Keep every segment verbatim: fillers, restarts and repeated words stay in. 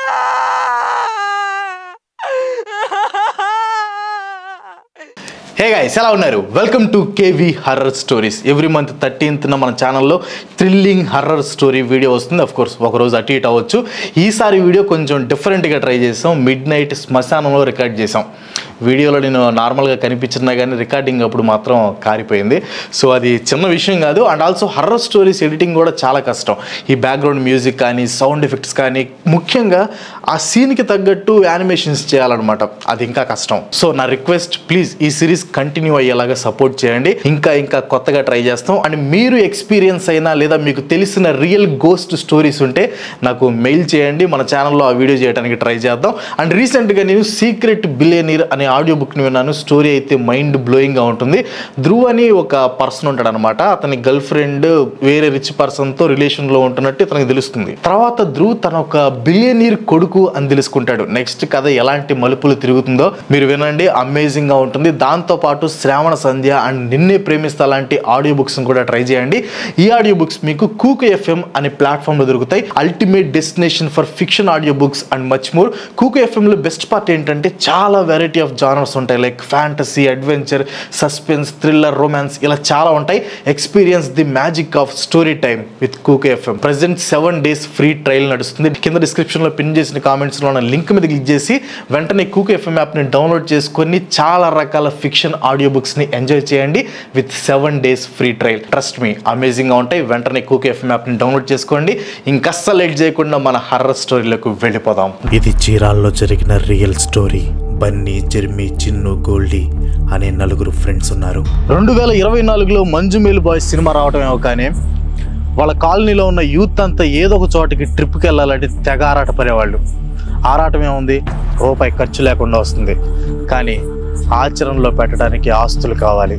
హే guys, ఎలా ఉన్నారు? Welcome to K V horror stories. Every month థర్టీన్త్న మన ఛానల్లో థ్రిల్లింగ్ హర్రర్ స్టోరీ వీడియో వస్తుంది. అఫ్ కోర్స్ ఒకరోజు అటు ఇటు అవ్వచ్చు. ఈసారి వీడియో కొంచెం డిఫరెంట్గా ట్రై చేసాం. మిడ్ నైట్ శ్మశానంలో రికార్డ్ చేసాం. వీడియోలో నేను నార్మల్గా కనిపించినా కానీ రికార్డింగ్ అప్పుడు మాత్రం కారిపోయింది. సో అది చిన్న విషయం కాదు. And also horror stories editing కూడా చాలా కష్టం. ఈ బ్యాక్గ్రౌండ్ మ్యూజిక్ కానీ సౌండ్ ఎఫెక్ట్స్ కానీ ముఖ్యంగా ఆ సీన్కి తగ్గట్టు యానిమేషన్స్ చేయాలన్నమాట. అది ఇంకా కష్టం. సో నా రిక్వెస్ట్, ప్లీజ్ ఈ సిరీస్ కంటిన్యూ అయ్యేలాగా సపోర్ట్ చేయండి. ఇంకా ఇంకా కొత్తగా ట్రై చేస్తాం. అండ్ మీరు ఎక్స్పీరియన్స్ అయినా లేదా మీకు తెలిసిన రియల్ గోస్ట్ స్టోరీస్ ఉంటే నాకు మెయిల్ చేయండి. మన ఛానల్లో ఆ వీడియో చేయడానికి ట్రై చేద్దాం. అండ్ రీసెంట్గా నేను సీక్రెట్ బిలియనీర్ అనే ఆడియో బుక్ని విన్నాను. స్టోరీ అయితే మైండ్ బ్లోయింగ్గా ఉంటుంది. ధ్రువ్ అని ఒక పర్సన్ ఉంటాడు అనమాట. అతని గర్ల్ ఫ్రెండ్ వేరే రిచ్ పర్సన్తో రిలేషన్లో ఉంటున్నట్టు తనకు తెలుస్తుంది. తర్వాత ధ్రువ్ తన ఒక బిలియనీర్ కొడుకు అని తెలుసుకుంటాడు. నెక్స్ట్ కథ ఎలాంటి మలుపులు తిరుగుతుందో మీరు వినండి. అమేజింగ్గా ఉంటుంది. దాంతోపాటు శ్రావణ సంధ్య అండ్ నిన్నే ప్రేమిస్తా లాంటి ఆడియో బుక్స్ కూడా ట్రై చేయండి. ఈ ఆడియో బుక్స్ మీకు కూక్ ఎఫ్ఎం అనే ప్లాట్ఫామ్లో దొరుకుతాయి. Ultimate destination for fiction audio books and much more. Kuku ఎఫ్ఎంలో బెస్ట్ పార్ట్ ఏంటంటే చాలా వెరైటీ ఆఫ్ జానర్స్ ఉంటాయి. Like fantasy, adventure, suspense, thriller, romance, ఇలా చాలా ఉంటాయి. Experience the magic of story time with Kuku FM. Present seven days free trial నడుస్తుంది. కింద డిస్క్రిప్షన్లో పిన్ చేసిన కామెంట్స్లో ఉన్న లింక్ మీద క్లిక్ చేసి వెంటనే కూక్ ఎఫ్ఎం యాప్ని డౌన్లోడ్ చేసుకొని చాలా రకాల ఫిక్షన్ ఆడియో బుక్స్ని ఎంజాయ్ చేయండి with seven days free trial. Trust me, అమేజింగ్గా ఉంటాయి. వెంటనే కూక్ ఎఫ్ఎం యాప్ని డౌన్లోడ్ చేసుకోండి. ఇంకస్సలు లేట్ చేయకుండా మన హర్రర్ స్టోరీలకు వెళ్ళిపోదాం. ఇది చీరాల్లో జరిగిన real story. Bunny, Jeremy, Chinnu, Goldie అనే నలుగురు ఫ్రెండ్స్ ఉన్నారు. రెండు వేల ఇరవై నాలుగులో మంజుమేల్ బాయ్స్ సినిమా రావటమేమో కానీ వాళ్ళ కాలనీలో ఉన్న యూత్ అంతా ఏదో ఒక చోటకి ట్రిప్కి వెళ్ళాలంటే తెగ ఆరాట పడేవాళ్ళు. ఆరాటం ఏముంది, రూపాయి ఖర్చు లేకుండా వస్తుంది. కానీ ఆచరణలో పెట్టడానికి ఆస్తులు కావాలి.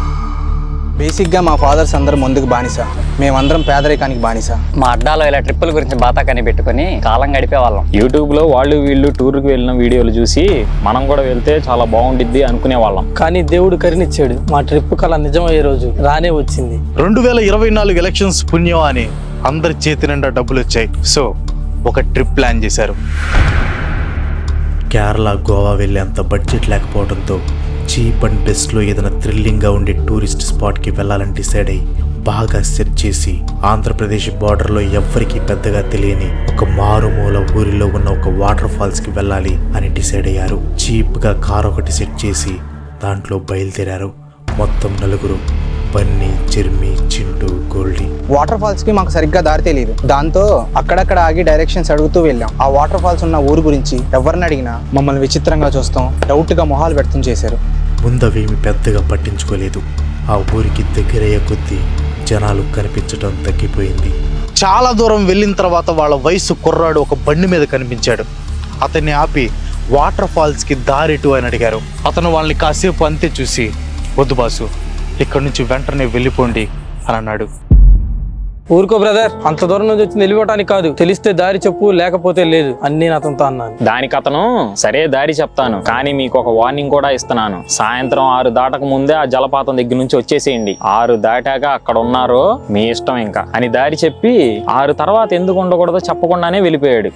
బేసిక్గా మా ఫాదర్స్ అందరూ ముందుకు బానిస, మేమందరం పేదరికానికి బానిస. మా అడ్డాలో ఇలా ట్రిప్పుల గురించి బాతా కని పెట్టుకుని కాలం గడిపే వాళ్ళం. యూట్యూబ్లో వాళ్ళు వీళ్ళు టూర్కి వెళ్ళిన వీడియోలు చూసి మనం కూడా వెళ్తే చాలా బాగుండిద్ది అనుకునే వాళ్ళం. కానీ దేవుడు కరుణిచ్చాడు. మా ట్రిప్ కళ నిజమయ్యే రోజు రానే వచ్చింది. రెండు వేల ఇరవై నాలుగు ఎలక్షన్స్ పుణ్యం అని అందరి చేతి నిండా డబ్బులు వచ్చాయి. సో ఒక ట్రిప్ ప్లాన్ చేశారు. కేరళ, గోవా వెళ్ళేంత బడ్జెట్ లేకపోవడంతో చీప్ అండ్ బెస్ట్లో ఏదైనా థ్రిల్లింగ్గా ఉండే టూరిస్ట్ స్పాట్కి వెళ్ళాలని డిసైడ్ అయ్యి బాగా సెర్చ్ చేసి ఆంధ్రప్రదేశ్ బార్డర్లో ఎవ్వరికీ పెద్దగా తెలియని ఒక మారుమూల ఊరిలో ఉన్న ఒక వాటర్ ఫాల్స్కి వెళ్ళాలి అని డిసైడ్ అయ్యారు. చీప్గా కార్ ఒకటి సెట్ చేసి దాంట్లో బయలుదేరారు. మొత్తం నలుగురు, Bunny, Jeremy, Chintu, Goldie. Water falls కి మాకు సరిగ్గా దారి తెలియదు. దాంతో అక్కడక్కడ ఆగి డైరెక్షన్స్ అడుగుతూ వెళ్ళాం. ఆ వాటర్ ఫాల్స్ ఉన్న ఊరు గురించి ఎవరిని అడిగినా మమ్మల్ని విచిత్రంగా చూస్తాం, డౌట్ గా మొహాలు వ్యక్తం చేశారు. ముందవేమి పెద్దగా పట్టించుకోలేదు. ఆ ఊరికి దగ్గరయ్యే కొద్దీ జనాలు కనిపించడం తగ్గిపోయింది. చాలా దూరం వెళ్ళిన తర్వాత వాళ్ళ వయసు కుర్రాడు ఒక బండి మీద కనిపించాడు. అతన్ని ఆపి వాటర్ ఫాల్స్కి దారిటు అని అడిగారు. అతను వాళ్ళని కాసేపు అంతే చూసి, వద్దు బాసు, ఇక్కడ నుంచి వెంటనే వెళ్ళిపోండి అని అన్నాడు. ఊరుకో బ్రదర్, అంత దూరం నుంచి వచ్చి నిలవటానికి కాదు, తెలిస్తే దారి చెప్పు, లేకపోతే లేదు అని నేను అతనితో అన్నాను. దానికి అతను, సరే దారి చెప్తాను, కానీ మీకు ఒక వార్నింగ్ కూడా ఇస్తున్నాను. సాయంత్రం ఆరు దాటక ముందే ఆ జలపాతం దగ్గర నుంచి వచ్చేసేయండి. ఆరు దాటాక అక్కడ ఉన్నారో మీ ఇష్టం ఇంకా అని దారి చెప్పి ఆరు తర్వాత ఎందుకు ఉండకూడదో చెప్పకుండానే వెళ్ళిపోయాడు.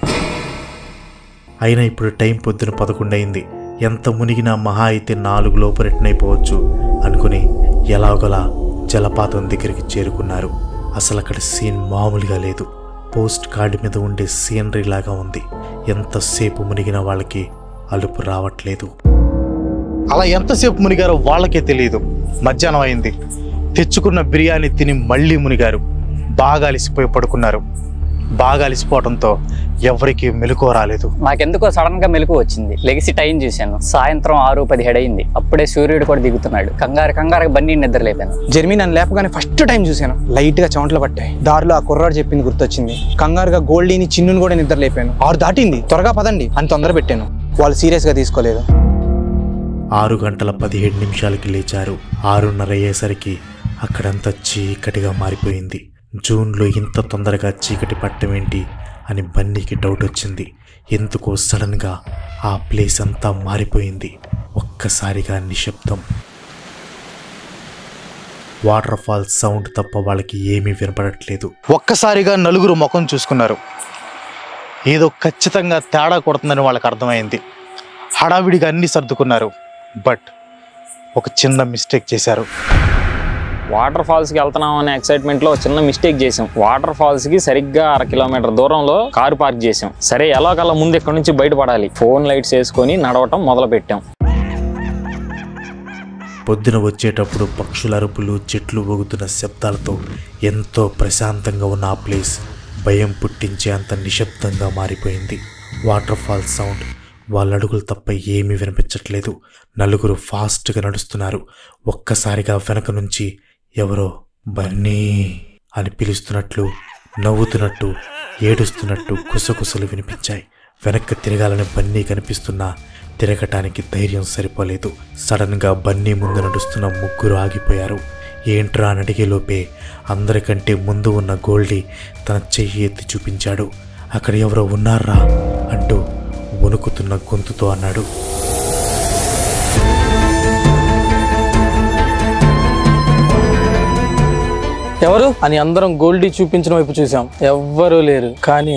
అయినా ఇప్పుడు టైం పొద్దున పదకొండు అయింది. ఎంత మునిగినా మహా అయితే నాలుగు లోపు రిటర్న్ అయిపోవచ్చు అనుకుని ఎలాగోలా జలపాతం దగ్గరికి చేరుకున్నారు. అసలు అక్కడ సీన్ మామూలుగా లేదు. పోస్ట్ కార్డు మీద ఉండే సీనరీ లాగా ఉంది. ఎంతసేపు మునిగిన వాళ్ళకి అలుపు రావట్లేదు. అలా ఎంతసేపు మునిగారో వాళ్ళకే తెలియదు. మధ్యాహ్నం అయింది. తెచ్చుకున్న బిర్యానీ తిని మళ్ళీ మునిగారు. బాగా అలిసిపోయి పడుకున్నారు. బాగా అలిసిపోవడంతో ఎవరికి మెలకు రాలేదు. నాకెందుకో సడన్ గా మెలకు వచ్చింది. లెగిసి టైం చూశాను. సాయంత్రం ఆరు పదిహేడు అయింది. అప్పుడే సూర్యుడు కూడా దిగుతున్నాడు. కంగారు కంగారు బన్నీ నిద్ర లేపాను. జెర్మీ నన్ను లేపగానే ఫస్ట్ టైం చూశాను. లైట్ గా చెమటలు పట్టాయి. దారిలో ఆ కుర్రాడు చెప్పింది గుర్తొచ్చింది. కంగారుగా గోల్డీని, చిన్నుని కూడా నిద్ర లేపాను. ఆరు దాటింది, త్వరగా పదండి అని తొందర పెట్టాను. వాళ్ళు సీరియస్ గా తీసుకోలేదు. ఆరు గంటల పదిహేడు నిమిషాలకి లేచారు. ఆరున్నర అయ్యేసరికి అక్కడంతా చీకటిగా మారిపోయింది. జూన్లో ఇంత తొందరగా చీకటి పట్టం ఏంటి అని బన్నీకి డౌట్ వచ్చింది. ఎందుకో సడన్గా ఆ ప్లేస్ అంతా మారిపోయింది. ఒక్కసారిగా నిశ్శబ్దం. వాటర్ ఫాల్ సౌండ్ తప్ప వాళ్ళకి ఏమీ వినపడట్లేదు. ఒక్కసారిగా నలుగురు ముఖం చూసుకున్నారు. ఏదో ఖచ్చితంగా తేడా కొడుతుందని వాళ్ళకి అర్థమైంది. హడావిడిగా అన్నీ సర్దుకున్నారు. బట్ ఒక చిన్న మిస్టేక్ చేశారు. వాటర్ ఫాల్స్ కి వెళ్తున్నాం అనే ఎక్సైట్మెంట్ లో చిన్న మిస్టేక్ చేసాం. వాటర్ ఫాల్స్ కి సరిగ్గా అర కిలోమీటర్ దూరంలో కారు పార్క్ చేసాం. సరే ఎలాగలా ముందు ఇక్కడ నుంచి బయటపడాలి. ఫోన్ లైట్స్ వేసుకొని నడవటం మొదలు పెట్టాం. పొద్దున వచ్చేటప్పుడు పక్షుల అరుపులు, చెట్లు ఊగుతున్న శబ్దాలతో ఎంతో ప్రశాంతంగా ఉన్న ఆ ప్లేస్ భయం పుట్టించే అంత నిశ్శబ్దంగా మారిపోయింది. వాటర్ ఫాల్ సౌండ్ వాళ్ళ అడుగులు తప్ప ఏమీ వినిపించట్లేదు. నలుగురు ఫాస్ట్గా నడుస్తున్నారు. ఒక్కసారిగా వెనక నుంచి ఎవరో బన్నీ అని పిలుస్తున్నట్లు, నవ్వుతున్నట్టు, ఏడుస్తున్నట్టు కుసకుసలు వినిపించాయి. వెనక్కి తిరగాలని బన్నీ కనిపిస్తున్నా తిరగటానికి ధైర్యం సరిపోలేదు. సడన్గా బన్నీ ముందు నడుస్తున్న ముగ్గురు ఆగిపోయారు. ఏంట్రా అని అడిగేలోపే అందరికంటే ముందు ఉన్న గోల్డీ తన చెయ్యి ఎత్తి చూపించాడు. అక్కడ ఎవరో ఉన్నారా అంటూ వణుకుతున్న గొంతుతో అన్నాడు. ఎవరు అని అందరం గోల్డీ చూపించిన వైపు చూసాం. ఎవ్వరూ లేరు. కానీ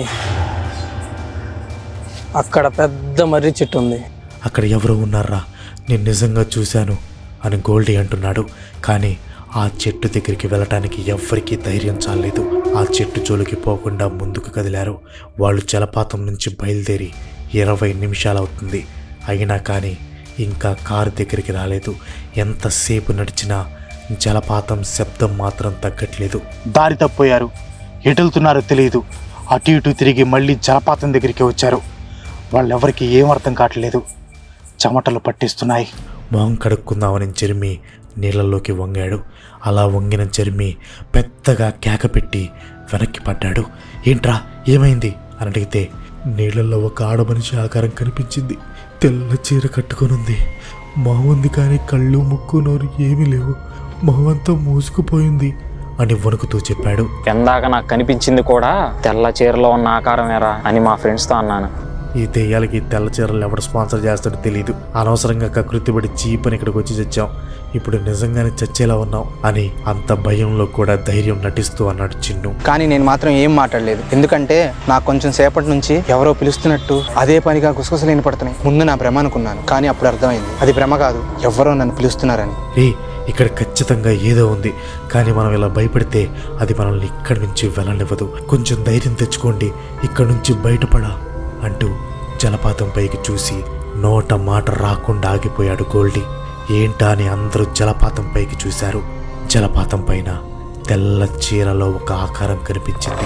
అక్కడ పెద్ద మర్రి చెట్టు ఉంది. అక్కడ ఎవరో ఉన్నారా, నేను నిజంగా చూశాను అని గోల్డీ అంటున్నాడు. కానీ ఆ చెట్టు దగ్గరికి వెళ్ళటానికి ఎవ్వరికీ ధైర్యం చాలేదు. ఆ చెట్టు జోలికి పోకుండా ముందుకు కదిలారు. వాళ్ళు జలపాతం నుంచి బయలుదేరి ఇరవై నిమిషాలు అవుతుంది. అయినా కానీ ఇంకా కారు దగ్గరికి రాలేదు. ఎంతసేపు నడిచినా జలపాతం శబ్దం మాత్రం తగ్గట్లేదు. దారి తప్పోయారు. ఎటులుతున్నారో తెలియదు. అటు ఇటు తిరిగి మళ్ళీ జలపాతం దగ్గరికి వచ్చారు. వాళ్ళెవరికి ఏం అర్థం కావట్లేదు. చెమటలు పట్టిస్తున్నాయి. మొహం కడుక్కుందామని చెరిమి నీళ్ళల్లోకి వంగాడు. అలా వంగిన చెరిమి పెద్దగా కేక పెట్టి వెనక్కి పడ్డాడు. ఏంట్రా ఏమైంది అని అడిగితే నీళ్ళల్లో ఒక ఆడమనిషి ఆకారం కనిపించింది. తెల్ల చీర కట్టుకొనుంది. మొహం ఉంది కానీ కళ్ళు, ముక్కు, నోరు ఏమీ లేవు. మొహం అంతా మూసుకుపోయింది అని వణుకుతూ చెప్పాడు. ఎందాక నాకు కనిపించింది కూడా తెల్ల చీరలో ఉన్న ఆకారమేరా అని మా ఫ్రెండ్స్తో అన్నాను. ఈ దెయ్యాలకి తెల్ల చీరలు ఎవడు స్పాన్సర్ చేస్తాడో తెలియదు. అనవసరంగా కకృతిపడి చీపని ఇక్కడికి వచ్చి చచ్చాం. ఇప్పుడు నిజంగానే చచ్చేలా ఉన్నాం అని అంత భయంలో కూడా ధైర్యం నటిస్తూ అన్నాడు చిన్ను. కానీ నేను మాత్రం ఏం మాట్లాడలేదు. ఎందుకంటే నాకు కొంచెం సేపటి నుంచి ఎవరో పిలుస్తున్నట్టు అదే పనిగా గుసగుసలు వినపడుతున్నాయి. ముందు నా భ్రమ అనుకున్నాను. కానీ అప్పుడు అర్థమైంది అది భ్రమ కాదు, ఎవరో నన్ను పిలుస్తున్నారని. రే ఇక్కడ ఖచ్చితంగా ఏదో ఉంది. కానీ మనం ఇలా భయపడితే అది మనల్ని ఇక్కడి నుంచి వెళ్ళనివ్వదు. కొంచెం ధైర్యం తెచ్చుకోండి, ఇక్కడ నుంచి బయటపడా అంటూ జలపాతం పైకి చూసి నోట మాట రాకుండా ఆగిపోయాడు గోల్డీ. ఏంటా అని అందరూ జలపాతం పైకి చూశారు. జలపాతం పైన తెల్ల చీరలో ఒక ఆకారం కనిపించింది.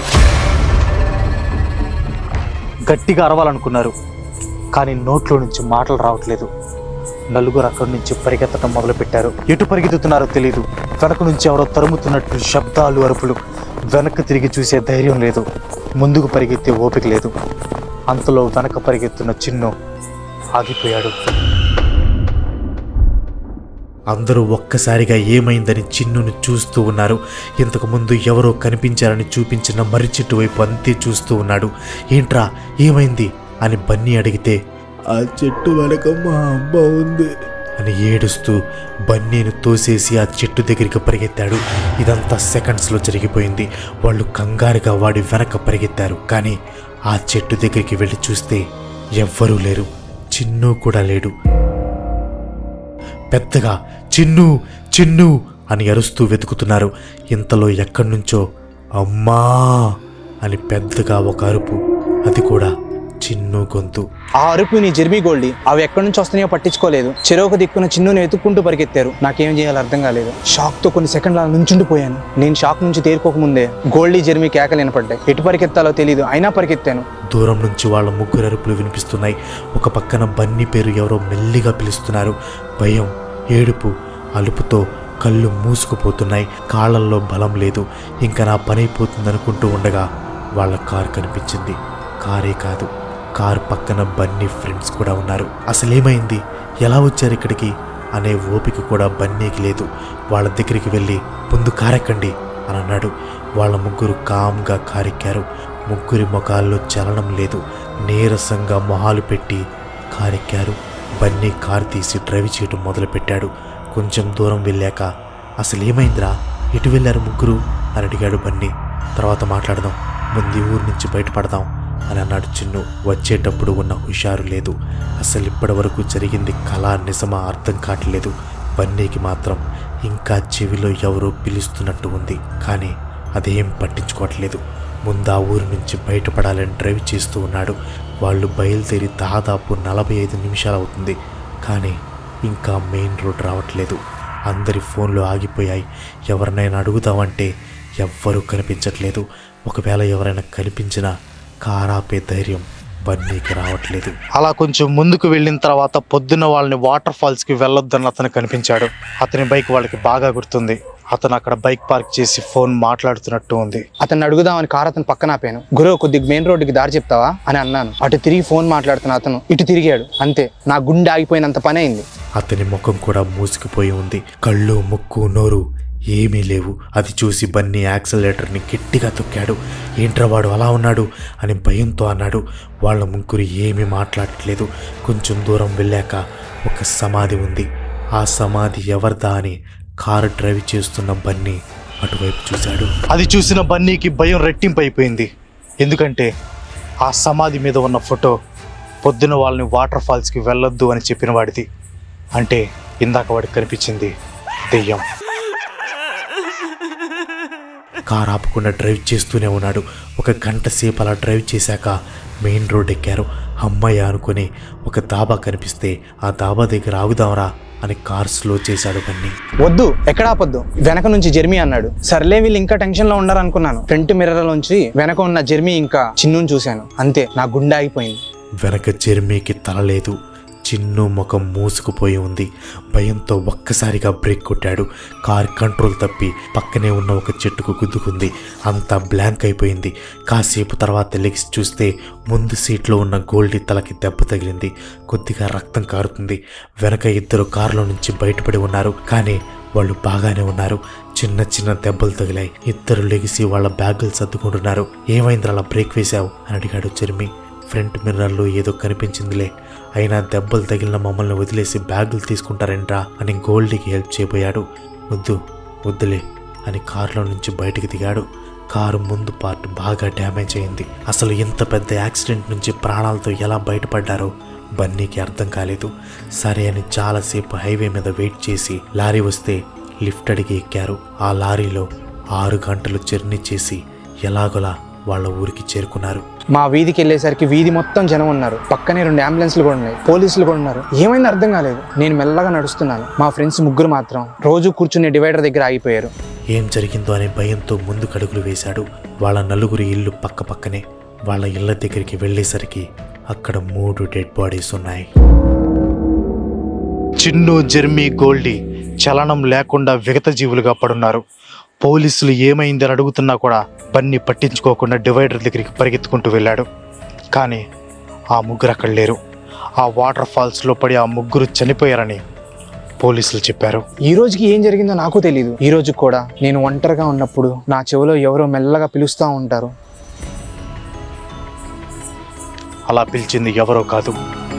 గట్టిగా అరవాలనుకున్నారు. కానీ నోట్లో నుంచి మాటలు రావట్లేదు. నలుగురు అక్కడి నుంచి పరిగెత్తడం మొదలుపెట్టారు. ఎటు పరిగెత్తుతున్నారో తెలియదు. వెనక నుంచి ఎవరో తరుముతున్నట్టు శబ్దాలు, అరుపులు. వెనక్కి తిరిగి చూసే ధైర్యం లేదు. ముందుకు పరిగెత్తే ఓపిక లేదు. అంతలో వెనక పరిగెత్తున్న చిన్ను ఆగిపోయాడు. అందరూ ఒక్కసారిగా ఏమైందని చిన్నుని చూస్తూ ఉన్నారు. ఇంతకుముందు ఎవరో కనిపించారని చూపించిన మర్రి చెట్టు వైపు అంతే చూస్తూ ఉన్నాడు. ఏంట్రా ఏమైంది అని బన్నీ అడిగితే ఆ చెట్టు వెనక మా అమ్మ ఉంది అని ఏడుస్తూ బన్నీని తోసేసి ఆ చెట్టు దగ్గరికి పరిగెత్తాడు. ఇదంతా సెకండ్స్లో జరిగిపోయింది. వాళ్ళు కంగారుగా వాడి వెనక పరిగెత్తారు. కానీ ఆ చెట్టు దగ్గరికి వెళ్ళి చూస్తే ఎవ్వరూ లేరు. చిన్ను కూడా లేడు. పెద్దగా చిన్ను చిన్ను అని అరుస్తూ వెతుకుతున్నారు. ఇంతలో ఎక్కడి నుంచో అమ్మా అని పెద్దగా ఒక అరుపు. అది కూడా చిన్ను గొంతు. ఆ అరుపుని జెర్మీ గోల్డీ అవి ఎక్కడి నుంచి వస్తున్నాయో పట్టించుకోలేదు. చెరొక దిక్కున చిన్నుని వెతుక్కుంటూ పరిగెత్తారు. నాకేం చేయాలో అర్థం కాలేదు. షాక్ తో కొన్ని సెకండ్ల నుంచుండిపోయాను. నేను షాక్ నుంచి తేరుకోకముందే గోల్డీ జెర్మీ కేకలు వినపడ్డాయి. ఎటు పరిగెత్తాలో తెలియదు, అయినా పరిగెత్తాను. దూరం నుంచి వాళ్ళ ముగ్గురు అరుపులు వినిపిస్తున్నాయి. ఒక పక్కన బన్నీ పేరు ఎవరో మెల్లిగా పిలుస్తున్నారు. భయం, ఏడుపు, అలుపుతో కళ్ళు మూసుకుపోతున్నాయి. కాళ్ళల్లో బలం లేదు. ఇంకా నా పని అయిపోతుందనుకుంటూ ఉండగా వాళ్ళ కారు కనిపించింది. కారే కాదు, కారు పక్కన బన్నీ ఫ్రెండ్స్ కూడా ఉన్నారు. అసలేమైంది, ఎలా వచ్చారు ఇక్కడికి అనే ఓపిక కూడా బన్నీకి లేదు. వాళ్ళ దగ్గరికి వెళ్ళి ముందు కారెక్కండి అని అన్నాడు. వాళ్ళ ముగ్గురు కామ్గా కారెక్కారు. ముగ్గురి ముఖాల్లో చలనం లేదు. నీరసంగా మొహాలు పెట్టి కారెక్కారు. బన్నీ కారు తీసి డ్రైవ్ చేయడం మొదలుపెట్టాడు. కొంచెం దూరం వెళ్ళాక అసలు ఏమైందిరా, ఎటు వెళ్ళారు ముగ్గురు అని అడిగాడు బన్నీ. తర్వాత మాట్లాడదాం, ముందు ఊరు నుంచి బయటపడదాం అని అన్నాడు చిన్ను. వచ్చేటప్పుడు ఉన్న హుషారు లేదు. అసలు ఇప్పటి వరకు జరిగింది కళ నిజమా అర్థం కావట్లేదు. బన్నీకి మాత్రం ఇంకా చెవిలో ఎవరో పిలుస్తున్నట్టు ఉంది, కానీ అదేం పట్టించుకోవట్లేదు. ముందు ఆ ఊరి నుంచి బయటపడాలని డ్రైవ్ చేస్తూ ఉన్నాడు. వాళ్ళు బయలుదేరి దాదాపు నలభై ఐదు నిమిషాలు అవుతుంది, కానీ ఇంకా మెయిన్ రోడ్ రావట్లేదు. అందరి ఫోన్లు ఆగిపోయాయి. ఎవరినైనా అడుగుదామంటే ఎవ్వరూ కనిపించట్లేదు. ఒకవేళ ఎవరైనా కనిపించినా కారాపే ధైర్యం బన్నీకి రావట్లేదు. అలా కొంచెం ముందుకు వెళ్ళిన తర్వాత పొద్దున్న వాళ్ళని వాటర్ ఫాల్స్కి వెళ్ళొద్దని అతను కనిపించాడు. అతని బైక్ వాళ్ళకి బాగా గుర్తుంది. అతను అక్కడ బైక్ పార్క్ చేసి ఫోన్ మాట్లాడుతున్నట్టు ఉంది. అతన్ని అడుగుదామని కారు అతను పక్కన ఆపాను. గురు కొద్దిగా మెయిన్ రోడ్డుకి దారి చెప్తావా అని అన్నాను. అటు తిరిగి ఫోన్ మాట్లాడుతున్న అతను ఇటు తిరిగాడు. అంతే, నా గుండె ఆగిపోయినంత పని అయింది. అతని ముఖం కూడా మూసుకుపోయి ఉంది. కళ్ళు, ముక్కు, నోరు ఏమీ లేవు. అది చూసి బన్నీ యాక్సిలరేటర్ని గట్టిగా తొక్కాడు. ఏంట్రా వాడు అలా ఉన్నాడు అని భయంతో అన్నాడు. వాళ్ళ ముగ్గురు ఏమీ మాట్లాడట్లేదు. కొంచెం దూరం వెళ్ళాక ఒక సమాధి ఉంది. ఆ సమాధి ఎవరిదా అని కారు డ్రైవ్ చేస్తున్న బన్నీ అటువైపు చూశాడు. అది చూసిన బన్నీకి భయం రెట్టింపు అయిపోయింది. ఎందుకంటే ఆ సమాధి మీద ఉన్న ఫోటో పొద్దున వాళ్ళని వాటర్ ఫాల్స్కి వెళ్ళొద్దు అని చెప్పిన వాడిది. అంటే ఇందాక వాడికి కనిపించింది దెయ్యం. కారు ఆపకుండా డ్రైవ్ చేస్తూనే ఉన్నాడు. ఒక గంట సేపు అలా డ్రైవ్ చేశాక మెయిన్ రోడ్ ఎక్కారు. అమ్మాయి అనుకుని ఒక దాబా కనిపిస్తే ఆ దాబా దగ్గర ఆగుదాంరా అని కార్ స్లో చేశాడు బన్నీ. వద్దు, ఎక్కడ ఆపొద్దు, వెనక నుంచి జెర్మీ అన్నాడు. సర్లే వీళ్ళు ఇంకా టెన్షన్ లో ఉన్నారు అనుకున్నాను. ఫ్రంట్ మిర్రర్ నుంచి వెనక ఉన్న జెర్మీ ఇంకా చిన్నుని చూశాను. అంతే, నా గుండె ఆగిపోయింది. వెనక జెర్మీకి తల లేదు. చిన్ను ముఖం మూసుకుపోయి ఉంది. భయంతో ఒక్కసారిగా బ్రేక్ కొట్టాడు. కార్ కంట్రోల్ తప్పి పక్కనే ఉన్న ఒక చెట్టుకు గుద్దుకుంది. అంతా బ్లాంక్ అయిపోయింది. కాసేపు తర్వాత లెగ్స్ చూస్తే ముందు సీట్లో ఉన్న గోల్డీ తలకి దెబ్బ తగిలింది. కొద్దిగా రక్తం కారుతుంది. వెనక ఇద్దరు కారులో నుంచి బయటపడి ఉన్నారు, కానీ వాళ్ళు బాగానే ఉన్నారు. చిన్న చిన్న దెబ్బలు తగిలాయి. ఇద్దరు లెగిసి వాళ్ళ బ్యాగులు సర్దుకుంటున్నారు. ఏమైంది అలా బ్రేక్ వేశావు అని అడిగాడు జెర్మీ. ఫ్రంట్ మిర్రర్లో ఏదో కనిపించిందిలే, అయినా దెబ్బలు తగిలిన మమ్మల్ని వదిలేసి బ్యాగులు తీసుకుంటారేంట్రా అని గోల్డీకి హెల్ప్ చేయబోయాడు. వద్దు వద్దులే అని కారులో నుంచి బయటికి దిగాడు. కారు ముందు పార్ట్ బాగా డ్యామేజ్ అయింది. అసలు ఇంత పెద్ద యాక్సిడెంట్ నుంచి ప్రాణాలతో ఎలా బయటపడ్డారో బన్నీకి అర్థం కాలేదు. సరే అని చాలాసేపు హైవే మీద వెయిట్ చేసి లారీ వస్తే లిఫ్ట్ అడిగి ఎక్కారు. ఆ లారీలో ఆరు గంటలు జర్నీ చేసి ఎలాగోలా వాళ్ళ ఊరికి చేరుకున్నారు. మా వీధికి వెళ్ళేసరికి వీధి మొత్తం జనం ఉన్నారు. పక్కనే రెండు అంబులెన్స్లు కూడా ఉన్నాయి, పోలీసులు కూడా ఉన్నారు. ఏమైంది అర్థం కాలేదు. నేను మెల్లగా నడుస్తున్నాను. మా ఫ్రెండ్స్ ముగ్గురు మాత్రం రోజు కూర్చునే డివైడర్ దగ్గర ఆగిపోయారు. ఏం జరిగిందో అనే భయంతో ముందుకు అడుగులు వేశాడు. వాళ్ళ నలుగురి ఇల్లు పక్క పక్కనే. వాళ్ళ ఇళ్ల దగ్గరికి వెళ్ళేసరికి అక్కడ మూడు డెడ్ బాడీస్ ఉన్నాయి. చిన్ను, జెర్మీ, గోల్డీ చలనం లేకుండా విగత జీవులుగా పడున్నారు. పోలీసులు ఏమైందని అడుగుతున్నా కూడా బన్నీ పట్టించుకోకుండా డివైడర్ దగ్గరికి పరిగెత్తుకుంటూ వెళ్ళాడు. కానీ ఆ ముగ్గురు అక్కడ లేరు. ఆ వాటర్ ఫాల్స్లో పడి ఆ ముగ్గురు చనిపోయారని పోలీసులు చెప్పారు. ఈ రోజుకి ఏం జరిగిందో నాకు తెలియదు. ఈ రోజు కూడా నేను ఒంటరిగా ఉన్నప్పుడు నా చెవిలో ఎవరో మెల్లగా పిలుస్తూ ఉంటారు. అలా పిలిచింది ఎవరో కాదు,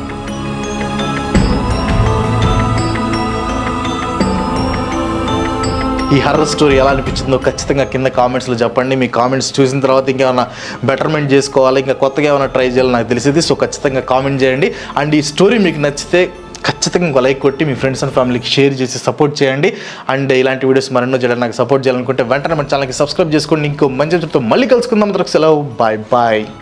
ఈ హర్రర్ స్టోరీ ఎలా అనిపించిందో ఖచ్చితంగా కింద కామెంట్స్లో చెప్పండి. మీ కామెంట్స్ చూసిన తర్వాత ఇంకేమైనా బెటర్మెంట్ చేసుకోవాలి, ఇంకా కొత్తగా ఏమైనా ట్రై చేయాలో నాకు తెలిసింది. సో ఖచ్చితంగా కామెంట్ చేయండి. అండ్ ఈ స్టోరీ మీకు నచ్చితే ఖచ్చితంగా ఒక లైక్ కొట్టి మీ ఫ్రెండ్స్ అండ్ ఫ్యామిలీకి షేర్ చేసి సపోర్ట్ చేయండి. అండ్ ఇలాంటి వీడియోస్ మరెన్నో చేయడానికి నాకు సపోర్ట్ చేయాలనుకుంటే వెంటనే మన ఛానల్కి సబ్స్క్రైబ్ చేసుకోండి. ఇంకో మంచి మళ్ళీ కలుసుకుందాం. సెలవు, బాయ్ బాయ్.